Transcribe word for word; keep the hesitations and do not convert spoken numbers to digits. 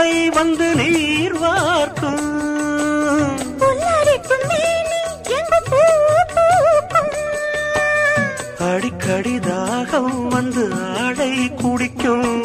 புதுமழை வந்து நீர் வார்க்கும். அடிக்கடி தாகம் வந்து ஆடை குடிக்கும்.